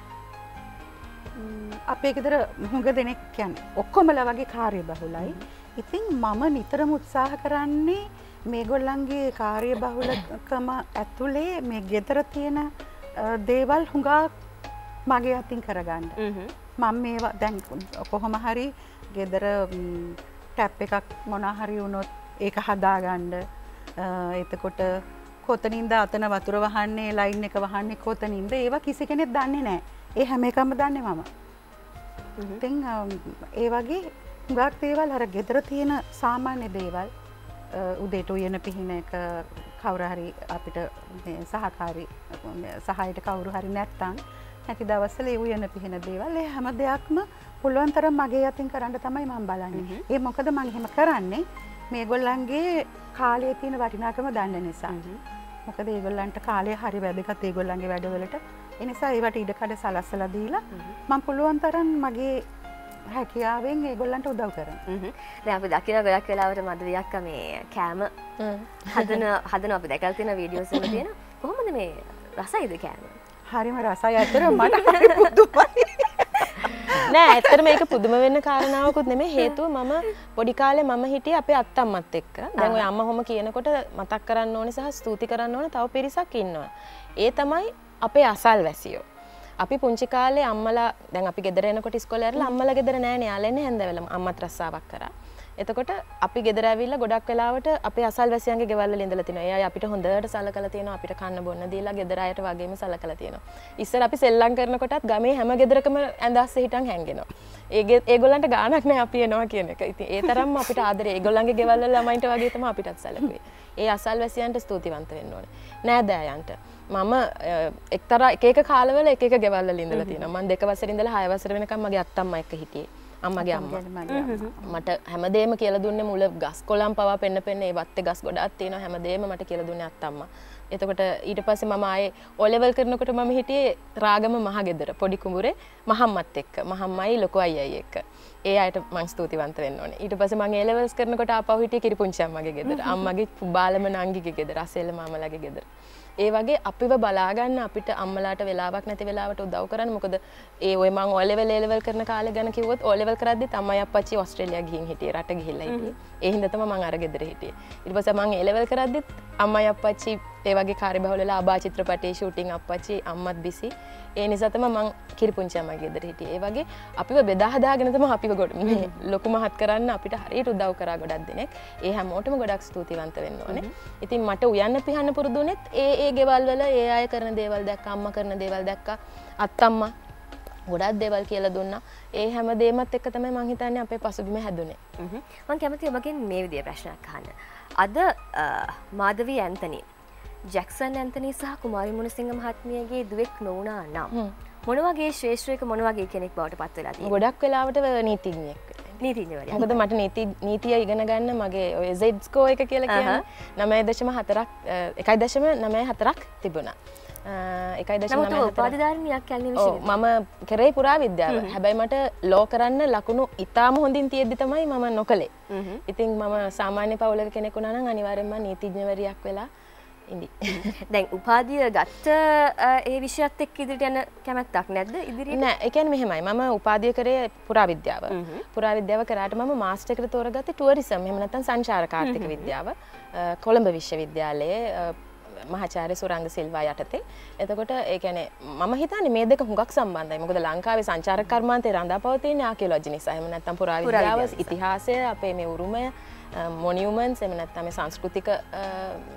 අපේ ගෙදර හුඟ දෙනෙක් කියන්නේ ඔක්කොමලා වගේ කාර්යබහුලයි. ඉතින් මම නිතරම උත්සාහ කරන්නේ මේගොල්ලන්ගේ කාර්යබහුලකම ඇතුලේ මේ ගෙදර තියෙන දේවල් හුඟක් මගේ අතින් කරගන්න. මම මේවා දැන් කොහොම හරි ගෙදර ටැප් එකක් මොනවා හරි වුණොත් ඒක හදාගන්න. එතකොට කොතනින්ද අතන වතුර වහන්නේ ලයින් එක වහන්නේ කොතනින්ද ඒවා කිසි කෙනෙක් දන්නේ නැහැ. ඒ හැම එකම දන්නේ මම. ඉතින් ඒ වගේ හුඟක් දේවල් අර ගෙදර තියෙන සාමාන්‍ය දේවල් උදේට උයන පිහින එක කවුරු හරි අපිට මේ සහකාරී සහායට කවුරු හරි නැත්තම් නැති දවස්වල ඒ උයන පිහින දේවල් ඒ හැම දෙයක්ම පුළුවන් තරම් මගේ අතින් කරන්න තමයි මම බලන්නේ. ඒ මොකද මම එහෙම කරන්නේ මේගොල්ලන්ගේ කාලයේ තියෙන වටිනාකම දන්න නිසා. මොකද ඒගොල්ලන්ට කාලය හරි වැදගත් ඒගොල්ලන්ගේ වැඩවලට. ඒ නිසා ඒවට ඉඩ කඩ සලස්සලා දීලා මම පුළුවන් තරම් මගේ හැකියාවෙන් ඒගොල්ලන්ට උදව් කරනවා. දැන් අපි දකින ගොඩක් වෙලාවට මధుරියක් මේ කෑම හදන හදන අපි දැකලා තියෙන වීඩියෝස් වල තියෙන කොහොමද මේ රසයිද කෑම? හරිම රසයි අතර මට හරි පුදුමයි. නෑ ඇත්තට මේක පුදුම වෙන්න කාරණාවකුත් නෙමෙයි හේතුව මම පොඩි කාලේ මම හිටියේ අපේ අත්තම්මත් එක්ක. දැන් ඔය අම්මා හොම කියනකොට මතක් කරන්න ඕනේ සහ ස්තුති කරන්න ඕනේ තව පිරිසක් ඉන්නවා. ඒ තමයි අපේ අසල්වැසියෝ. අපි පුංචි කාලේ අම්මලා දැන් අපි ගෙදර එනකොට ඉස්කෝලේ ඇරලා අම්මලා ගෙදර නෑනේ යාලා එන්නේ හැන්දෑවලම අම්මත් රස්සාවක් කරා. එතකොට අපි ගෙදර ඇවිල්ලා ගොඩක් වෙලාවට අපේ අසල්වැසියන්ගේ ගෙවල් වල ඉඳලා තිනවා. ඒ අය අපිට හොඳට සලකලා තියෙනවා. අපිට කන්න බොන්න දීලා ගෙදර අයට වගේම සලකලා තියෙනවා. ඉස්සර අපි සෙල්ලම් කරනකොටත් ගමේ හැම ගෙදරකම ඇඳස්සේ හිටන් හැංගෙනවා. ඒ ඒගොල්ලන්ට ගාණක් නෑ අපි එනවා කියන එක. ඉතින් ඒ තරම්ම අපිට ආදරේ ඒගොල්ලන්ගේ ගෙවල් වල ළමයින්ට වගේ තමයි අපිටත් සැලකුවේ. ඒ අසල්වැසියන්ට ස්තුතිවන්ත වෙන්න ඕනේ. නෑදෑයන්ට මම එක්තරා එක එක කාලවල එක එක ගෙවල් වල ඉඳලා තියෙනවා. මම දෙක වසරේ ඉඳලා හය වසර වෙනකම් මගේ අත්තම්මා එක්ක හිටියේ. අම්මගේ අම්මා. මට හැමදේම කියලා දුන්නේ මුල ගස් කොළන් පවා පෙන්න පෙන්න ඒ වත්තේ ගස් ගොඩක් තියෙනවා හැමදේම මට කියලා දුන්නේ අත්තම්මා. එතකොට ඊට පස්සේ මම ආයේ O level කරනකොට මම හිටියේ රාගම මහගෙදර පොඩි කුඹුරේ මහම්මත් එක්ක. මහම්මයි ලොකු අයියයි එක්ක. ඒ අයට මං ස්තුතිවන්ත වෙන්න ඕනේ. ඊට පස්සේ මම A levels කරනකොට ආපහු හිටියේ කිරිපුංචි අම්මගේ ගෙදර. අම්මගේ බාලම නංගිගේ ගෙදර, අසෙල්ල මාමලාගේ ගෙදර. ඒ වගේ අපිව බලාගන්න අපිට අම්මලාට වෙලාවක් නැති වෙලාවට උදව් කරන්න. මොකද ඒ ඔය මං O level A level කරන කාලේ ගැන කිව්වොත් O level කරද්දිත් අම්මයි අප්පච්චි ඕස්ට්‍රේලියා ගිහින් හිටියේ. රට ගිහිල්ලා හිටියේ. ඒ හින්දා තමයි මං අර ගෙදර හිටියේ. ඊට පස්සේ මං A level කරද්දිත් අම්මයි අප්පච්චි ඒ වගේ කාර්යබහුල වෙලා අබා චිත්‍රපටයේ ෂූටින් අප්පච්චි අම්මත් බිසි. ඒ නිසා තමයි මං කිරිපුංචි අම්මගේ ගෙදර හිටියේ. ඒ වගේ අපිව බෙදා හදාගෙන තමයි අපිව මේ ලොකු මහත් කරන්න අපිට හරියට උදව් කරා ගොඩක් දෙනෙක්. ඒ හැමෝටම ගොඩක් ස්තුතිවන්ත වෙන්න ඕනේ. ඉතින් මට උයන්න පිහන්න පුරුදු වුණෙත් ඒ ඒ ගෙවල් වල ඒ අය කරන දේවල් දැක්කා, අම්මා කරන දේවල් දැක්කා, අත්තම්මා ගොඩක් දේවල් කියලා දුන්නා. ඒ හැම දෙයක්මත් එක්ක තමයි මං හිතන්නේ අපේ පසුබිම හැදුනේ. මං කැමතියි ඔබගෙන් මේ විදිය ප්‍රශ්නයක් අහන්න. අද මාධවී ඇන්තනි ජැක්සන් ඇන්තනි සහ කුමාරි මුණසිංහ මහත්මියගේ දුවෙක් නොවුණා නම් මොන වගේ ශ්‍රේෂ්ඨයක මොන වගේ කෙනෙක් බවට පත් වෙලා තියෙනවද? ගොඩක් වෙලාවට නීතිඥයෙක්. නීතිඥවරියක්. මොකද මට නීති නීතිය ඉගෙන ගන්න මගේ ඔය Z score එක කියලා කියන්නේ නවය දශම හතරක් එකයි දශම නවය හතරක් තිබුණා. එකයි දශම නවය හතරක්. උපාධිධාරිනියක් කැලණි විශ්වවිද්‍යාලයේ. මම කරේ පුරා විද්‍යාව. හැබැයි මට ලෝ කරන්න ලකුණු ඉතාම හොඳින් තියෙද්දි තමයි මම නොකලේ. ඉතින් මම සාමාන්‍ය පවුලක කෙනෙක් වුණා නම් අනිවාර්යෙන්ම නීතිඥවරියක් වෙලා ඉඳි. දැන් උපාධිය ගත්ත ඒ විෂයත් එක්ක ඉදිරියට යන කැමැත්තක් නැද්ද ඉදිරියට? නෑ, ඒ කියන්නේ මෙහෙමයි. මම උපාධිය කරේ පුරාවිද්‍යාව. පුරාවිද්‍යාව කරාට මම මාස්ටර් එකට තෝරගත්තේ ටුවරිසම්. එහෙම නැත්නම් සංචාරක ආර්ථික විද්‍යාව. කොළඹ විශ්වවිද්‍යාලයේ මහාචාර්ය සුරංග සිල්වා යටතේ. එතකොට ඒ කියන්නේ මම හිතන්නේ මේ දෙක හුඟක් සම්බන්ධයි. මොකද ලංකාවේ සංචාරක කර්මාන්තේ රඳා පවතින ආකියොලොජි නිසා. එහෙම නැත්නම් පුරාවිද්‍යාව, ඉතිහාසය, අපේ මේ උරුමය, මොනියුමන්ට්ස් එහෙම නැත්නම් මේ සංස්කෘතික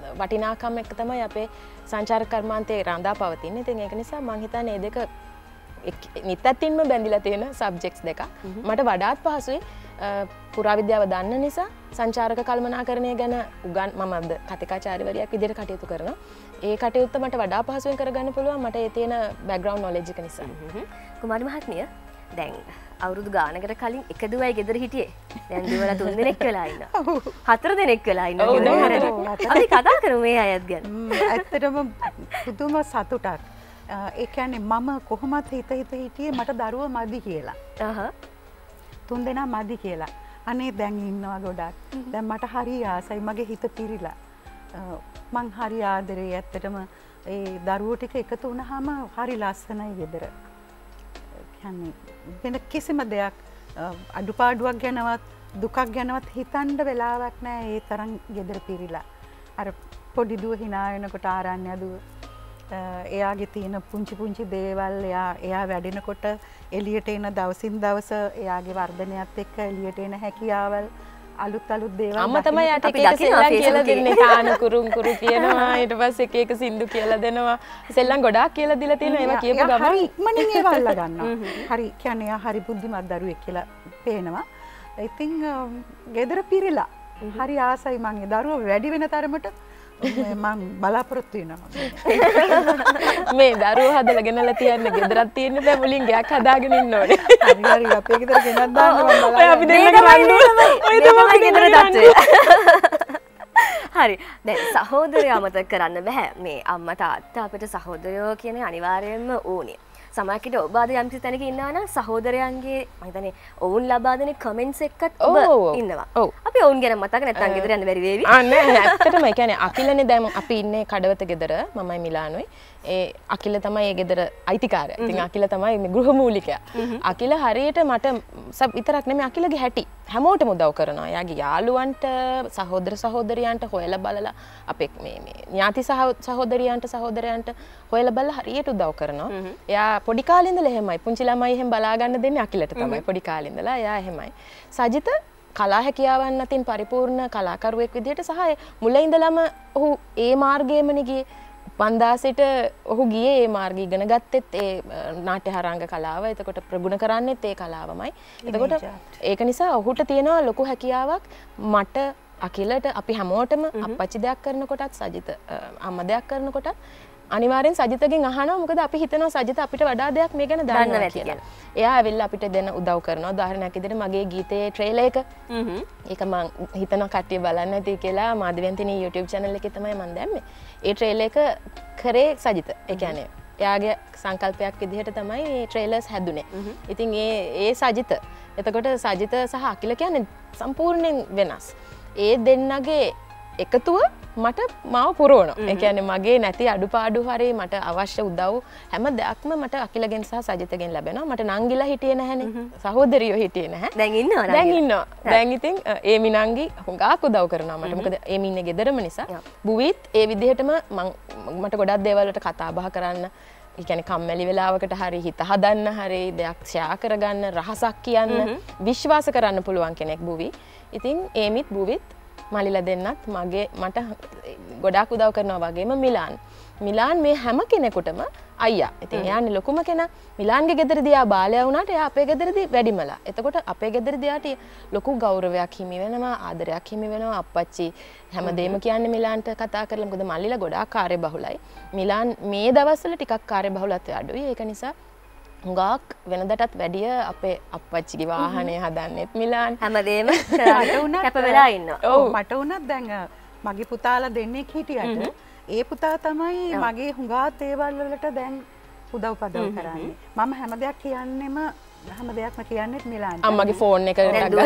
වටිනාකම් එක්ක තමයි අපේ සංචාරක කර්මාන්තේ රඳා පවතින්නේ. ඉතින් ඒක නිසා මම හිතන්නේ මේ දෙක නිතත්ින්ම බැඳිලා තියෙන සබ්ජෙක්ට්ස් දෙකක්. මට වඩාත් පහසුයි පුරාවිද්‍යාව දන්න නිසා සංචාරක කල්පනාකරණය ගැන උගන් මමද කතිකාචාර්යවරියක් විදිහට කටයුතු කරනවා. ඒ කටයුත්ත මට වඩා පහසුවෙන් කරගන්න පුළුවන් මට ඒ තියෙන බෑග්ග්‍රවුන්ඩ් නොලෙජ් එක නිසා. කුමාරි මහත්මිය දැන් අවුරුදු ගානකට කලින් එක දුවයි ගෙදර හිටියේ. දැන් දුවලා තුන් දෙනෙක් වෙලා ඉන්නවා. හතර දෙනෙක් වෙලා ඉන්නවා. ඔව් දැන් හතර. අපි කතා කරමු මේ අයත් ගැන. ඇත්තටම පුදුම සතුටක්. ඒ කියන්නේ මම කොහොමත් හිත හිත හිටියේ මට දරුවෝ මදි කියලා. අහහ. තුන් දෙනා මදි කියලා. අනේ දැන් ඉන්නවා ගොඩක්. දැන් මට හරි ආසයි මගේ හිත පිරිලා. මං හරි ආදරේ ඇත්තටම ඒ දරුවෝ ටික එකතු වුණාම හරි ලස්සනයි ගෙදර. කියන්නේ වෙන කිසිම දෙයක් අඩුපාඩුවක් ගැනවත් දුකක් ගැනවත් හිතන්න වෙලාවක් නැහැ ඒ තරම් ගෙදර පිරිලා. අර පොඩි දුව hina වෙනකොට ආරණ්‍ය දුව එයාගේ තියෙන පුංචි පුංචි දේවල් එයා එයා වැඩෙනකොට එළියට එන දවසින් දවස එයාගේ වර්ධනයත් එක්ක එළියට එන හැකියාවල් අලුත් අලුත් දේවල් අම්මා තමයි යට එක එක සෙල්ලම් කියලා දෙන්නේ කාන කුරුම් කුරු කියනවා ඊට පස්සේ එක එක සින්දු කියලා දෙනවා සෙල්ලම් ගොඩාක් කියලා දීලා තියෙනවා ඒවා කියපු ගමන් හරි ඉක්මනින් ඒවා අල්ල ගන්නවා හරි කියන්නේ එයා හරි බුද්ධිමත් දරුවෙක් කියලා පේනවා ඉතින් ගෙදර පිරිලා හරි ආසයි මං ඒ දරුවෝ වැඩි වෙන තරමට මං බලාපොරොත්තු වෙනවා මේ දරුවෝ හදලා ගෙනලා තියන්න ගෙදරක් තියෙන්න බෑ මුලින් ගයක් හදාගෙන ඉන්න ඕනේ හරි හරි අපේ ගෙදර ගෙනත් දාන්න මම ඔය අපි දෙන්නගේ රණ්ඩුව ඔය තමයි ගෙදර තත්ත්වය හරි දැන් සහෝදරයෝ අමතක කරන්න බෑ මේ අම්මා තාත්තා අපිට සහෝදරයෝ කියන අනිවාර්යයෙන්ම ඕනේ සමහරවිට ඔබ අද යම් කිසි තැනක ඉන්නවා නම් සහෝදරයන්ගේ මම හිතන්නේ ඔවුන් ලබා දෙන කමෙන්ට්ස් එක්කත් ඔබ ඉන්නවා. අපි ඔවුන් ගැන මතක නැත්නම් ගෙදර යන්න බැරි වේවි. ආ නෑ ඇත්තටම ඒ කියන්නේ අකිලනේ දැන් අපි ඉන්නේ කඩවත ගෙදර මමයි මිලානොයි. ඒ අකිල තමයි ඒ ගෙදර අයිතිකාරයා. ඉතින් අකිල තමයි මේ ගෘහමූලිකයා. අකිල හරියට මට විතරක් නෙමෙයි අකිලගේ හැටි හැමෝටම උදව් කරනවා. එයාගේ යාළුවන්ට සහෝදර සහෝදරියන්ට හොයලා බලලා අපේ මේ මේ ඥාති සහෝදරියන්ට සහෝදරයන්ට හොයලා බලලා හරියට උදව් කරනවා. එයා පොඩි කාලේ ඉඳලා එහෙමයි. පුංචි ළමයි එහෙම බලා ගන්න දෙන්නේ අකිලට තමයි. පොඩි කාලේ ඉඳලා එයා එහෙමයි. සජිත කලා හැකියාවන් අතින් පරිපූර්ණ කලාකරුවෙක් විදිහට සහ මුලින් ඉඳලම ඔහු ඒ මාර්ගයේමනේ ගියේ. පන්දාසිට ඔහු ගියේ ඒ මාර්ගය ඉගෙන ගත්තෙත් ඒ නාට්‍ය හරංග කලාව. එතකොට ප්‍රගුණ කරන්නෙත් ඒ කලාවමයි. එතකොට ඒක නිසා ඔහුට තියෙනවා ලොකු හැකියාවක් මට අකිලට අපි හැමෝටම අපච්චි දෙයක් කරනකොටත් සජිත අම්මා දෙයක් කරනකොටත් අනිවාර්යෙන් සජිතගෙන් අහනවා මොකද අපි හිතනවා සජිත අපිට වඩා දෙයක් මේ ගැන දන්නවා කියලා. එයා ඇවිල්ලා අපිට දෙන්න උදව් කරනවා. උදාහරණයක් විදිහට මගේ ගීතයේ ට්‍රේලර් එක. ඒක මම හිතනවා කට්ටිය බලන්න ඇති කියලා මාධව්‍යන්තිනී YouTube channel එකේ තමයි මම දැම්මේ. ඒ ට්‍රේලර් එක කරේ සජිත. ඒ කියන්නේ එයාගේ සංකල්පයක් විදිහට තමයි මේ ට්‍රේලර්ස් හැදුනේ. ඉතින් ඒ ඒ සජිත. එතකොට සජිත සහ අකිල කියන්නේ සම්පූර්ණයෙන් වෙනස්. ඒ දෙන්නගේ එකතුව මට මාව පුරවනවා. ඒ කියන්නේ මගේ නැති අඩුපාඩු හරි මට අවශ්‍ය උදව් හැම දෙයක්ම මට අකිලගෙන් සහ සජිතගෙන් ලැබෙනවා. මට නංගිලා හිටියේ නැහැනේ. සහෝදරියෝ හිටියේ නැහැ. දැන් ඉන්නවා නංගි. දැන් ඉන්නවා. දැන් ඉතින් ඒමි නංගි හුඟක් උදව් කරනවා මට. මොකද ඒමි ඉන්නේ ගෙදරම නිසා. බුවිත් ඒ විදිහටම මම මට ගොඩක් දේවල් වලට කතා බහ කරන්න ඒ කියන්නේ කම්මැලි වෙලාවකට හරි හිත හදන්න හරි දෙයක් ෂෙයා කරගන්න රහසක් කියන්න විශ්වාස කරන්න පුළුවන් කෙනෙක් බුවි. ඉතින් ඒමිත් බුවිත් මලිලා දෙන්නත් මගේ මට ගොඩාක් උදව් කරනවා වගේම මිලාන්. මිලාන් මේ හැම කෙනෙකුටම අයියා. ඉතින් එයානේ ලොකුම කෙනා. මිලාන්ගේ ගෙදරදී ආ බාලයා වුණාට එයා අපේ ගෙදරදී වැඩිමලා. එතකොට අපේ ගෙදරදී ආට ලොකු ගෞරවයක් හිමි වෙනවා, ආදරයක් හිමි වෙනවා. අප්පච්චි හැමදේම කියන්නේ මිලාන්ට කතා කරලා මොකද මල්ලිලා ගොඩාක් කාර්යබහුලයි. මිලාන් මේ දවස්වල ටිකක් කාර්යබහුලත්වය අඩුයි. ඒක නිසා හුඟක් වෙනදටත් වැඩිය අපේ අප්පච්චිගේ වාහනය හදන්නෙත් මිලාන් හැමදේම කැප වෙලා ඉන්නවා. ඔව් මට උනත් දැන් මගේ පුතාලා දෙන්නෙක් හිටියට ඒ පුතා තමයි මගේ හුඟා දේවල් වලට දැන් උදව් පදව් කරන්නේ. මම හැම දෙයක් කියන්නෙම හැම දෙයක්ම කියන්නෙත් මිලාන්ට. අම්මගේ ෆෝන් එක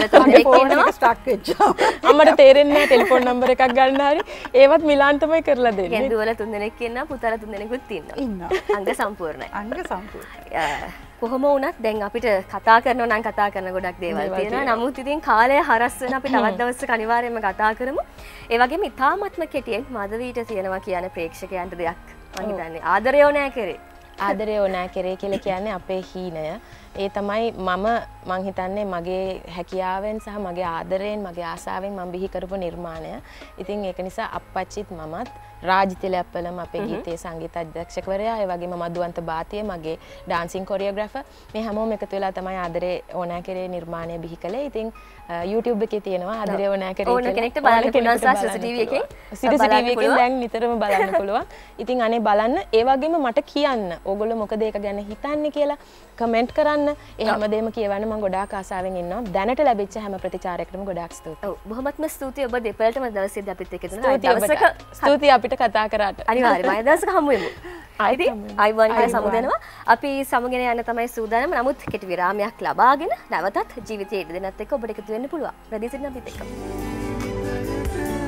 ස්ටක් වෙච්චා. අම්මට තේරෙන්නේ නැහැ ටෙලිෆෝන් නම්බර් එකක් ගන්න හරි. ඒවත් මිලාන් තමයි කරලා දෙන්නේ. කියන්නේ දුවල තුන් දෙනෙක් ඉන්නවා පුතාලා තුන් දෙනෙකුත් ඉන්නවා. ඉන්නවා. අංග සම්පූර්ණයි. අංග සම්පූර්ණයි. කොහොම වුණත් දැන් අපිට කතා කරනවා නම් කතා කරන ගොඩක් දේවල් තියෙනවා. නමුත් ඉතින් කාලය හරස් වෙන අපි තවත් දවසක අනිවාර්යයෙන්ම කතා කරමු. ඒ වගේම ඉතාමත්ම කෙටියෙන් මාධවීට තියෙනවා කියන ප්‍රේක්ෂකයන්ට දෙයක් මම හිතන්නේ ආදරය ඕනෑ කරේ. ආදරය ඕනෑ කරේ කියලා කියන්නේ අපේ හීනය. ඒ තමයි මම මං හිතන්නේ මගේ හැකියාවෙන් සහ මගේ ආදරයෙන් මගේ ආසාවෙන් මම බිහි කරපු නිර්මාණය. ඉතින් ඒක නිසා අප්පච්චිත් මමත් රාජ්‍යතිලප්පලම අපේ ගීතයේ සංගීත අධ්‍යක්ෂකවරයා, ඒ වගේම මදුවන්ත බාතිය මගේ ඩාන්සින් කොරියෝග්‍රාෆර්, මේ හැමෝම එකතු වෙලා තමයි ආදරේ ඕනෑ කරේ නිර්මාණය බිහි කළේ. ඉතින් YouTube එකේ තියෙනවා ආදරේ ඕනෑ කරේ ඕන කෙනෙක්ට බලන්න පුළුවන් සහ සිටි ටීවී එකෙන් සිටි ටීවී එකෙන් දැන් නිතරම බලන්න පුළුවන්. ඉතින් අනේ බලන්න, ඒ වගේම මට කියන්න ඕගොල්ලෝ මොකද ඒක ගැන හිතන්නේ කියලා කමෙන්ට් කරන්න. ඒ හැමදේම කියවන්න මම ගොඩාක් ආසාවෙන් ඉන්නවා. දැනට ලැබිච්ච හැම ප්‍රතිචාරයකටම ගොඩාක් ස්තුතියි. ඔව් බොහොමත්ම ස්තුතියි ඔබ දෙපළටම දවසේදී අපිත් එක්ක ඉඳලා ස්තුතියි ඔබට. ස්තුතියි අපිට කතා කරාට. අනිවාර්යයෙන්ම අය දවසක හමු වෙමු. ඉතින් අයිවන් කියලා සමු දෙනවා. අපි සමුගෙන යන්න තමයි සූදානම්. නමුත් කෙටි විරාමයක් ලබාගෙන නැවතත් ජීවිතයේ ඉඳ දෙනත් එක්ක ඔබට එකතු වෙන්න පුළුවන්. රැඳී සිටින්න අපිත් එක්ක.